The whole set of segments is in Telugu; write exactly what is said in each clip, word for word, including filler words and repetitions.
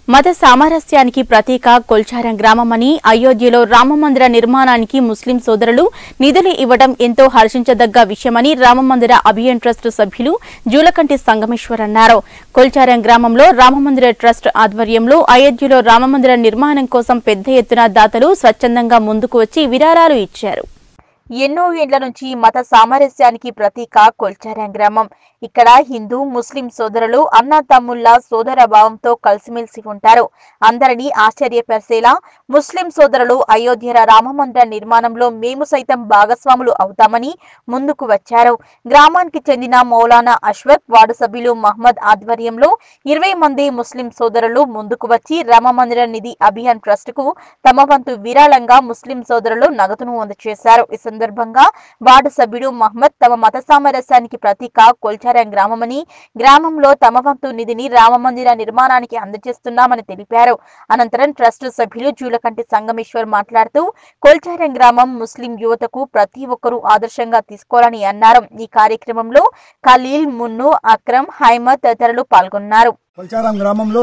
మత సామరస్యానికి ప్రతీక కొల్చారం గ్రామమని అయోధ్యలో రామమందిర నిర్మాణానికి ముస్లిం సోదరులు నిధులు ఇవ్వడం ఎంతో హర్షించదగ్గ విషయమని రామమందిర అభియాన్ ట్రస్ట్ సభ్యులు జూలకంటి సంగమేశ్వర్ అన్నారు. కొల్చారం గ్రామంలో రామమందిర ట్రస్ట్ ఆధ్వర్యంలో అయోధ్యలో రామమందిర నిర్మాణం కోసం పెద్ద ఎత్తున దాతలు స్వచ్ఛందంగా ముందుకు వచ్చి విరాళాలు ఇచ్చారు. ఎన్నో ఏళ్ల నుంచి మత సామరస్యానికి ప్రతీక కొల్చారం గ్రామం. ఇక్కడ హిందూ ముస్లిం సోదరులు అన్న తమ్ముళ్ల సోదర భావంతో కలిసిమెలిసి ఉంటారు. అందరినీ ఆశ్చర్యపరిచేలా ముస్లిం సోదరులు అయోధ్య రామమందిర నిర్మాణంలో మేము సైతం భాగస్వాములు అవుతామని ముందుకు వచ్చారు. గ్రామానికి చెందిన మౌలానా అష్వత్ వార్డు సభ్యులు మహమ్మద్ ఆధ్వర్యంలో ఇరవై మంది ముస్లిం సోదరులు ముందుకు వచ్చి రామమందిర నిధి అభియాన్ ట్రస్ట్ కు తమ వంతు విరాళంగా ముస్లిం సోదరులు నగదును అందజేశారు. ఈ సందర్భంగా వార్డు సభ్యుడు మహమ్మద్ తమ మత సామరస్యానికి ప్రతీక కొల్చారం గ్రామమని, గ్రామంలో తమ వంతు నిధిని రామమందిర నిర్మాణానికి అందజేస్తున్నామని తెలిపారు. అనంతరం ట్రస్ట్ సభ్యులు జూలకంటి సంగమేశ్వర్ మాట్లాడుతూ కొల్చారం గ్రామం ముస్లిం యువతకు ప్రతి ఒక్కరూ ఆదర్శంగా తీసుకోవాలని అన్నారు. ఈ కార్యక్రమంలో ఖలీల్, మున్ను, అక్రమ్, హైమద్ తదితరులు పాల్గొన్నారు. కొల్చారం గ్రామంలో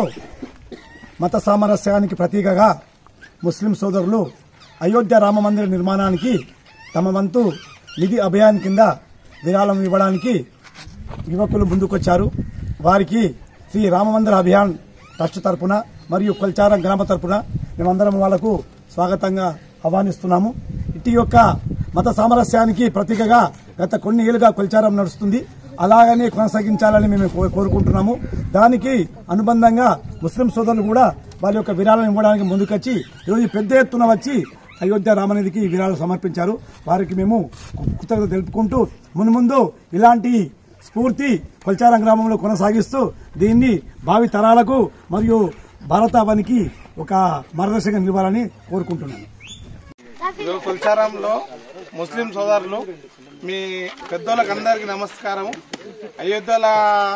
మత సామరస్యానికి ప్రతీకగా ముస్లిం సోదరులు అయోధ్య రామమందిర నిర్మాణానికి తమ వంతు నిధి అభియాన్ కింద విరాళం ఇవ్వడానికి యువకులు ముందుకొచ్చారు. వారికి శ్రీ రామమందిర అభియాన్ ట్రస్ట్ తరపున మరియు కొల్చారం గ్రామ తరపున మేమందరం వాళ్లకు స్వాగతంగా ఆహ్వానిస్తున్నాము. ఇటు యొక్క మత సామరస్యానికి ప్రతీకగా గత కొన్ని ఏళ్లుగా కొల్చారం నడుస్తుంది. అలాగనే కొనసాగించాలని మేము కోరుకుంటున్నాము. దానికి అనుబంధంగా ముస్లిం సోదరులు కూడా వారి యొక్క విరాళం ఇవ్వడానికి ముందుకొచ్చి ఈరోజు పెద్ద ఎత్తున వచ్చి అయోధ్య రామనిధికి విరాళాలు సమర్పించారు. వారికి మేము కృతజ్ఞత తెలుపుకుంటూ మున్ముందు ఇలాంటి స్ఫూర్తి కొల్చారం గ్రామంలో కొనసాగిస్తూ దీన్ని భావి తరాలకు మరియు భారతావనికి ఒక మార్గదర్శకంగా నిలవాలని కోరుకుంటున్నాను. కొల్చారంలో ముస్లిం సోదరులు మీ పెద్దోళ్ళకి అందరికీ నమస్కారం. అయోధ్యల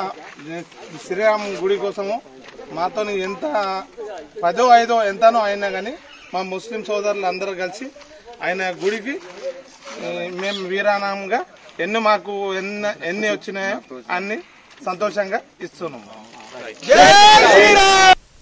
శ్రీరామ గుడి కోసము మాతో ఎంత పదో ఐదో ఎంతనో అయినా కానీ మా ముస్లిం సోదరులు అందరూ కలిసి ఆయన గుడికి మేము వీరాణంగా ఎన్ని మాకు ఎన్ని ఎన్ని వచ్చినాయో అన్ని సంతోషంగా ఇస్తున్నాము.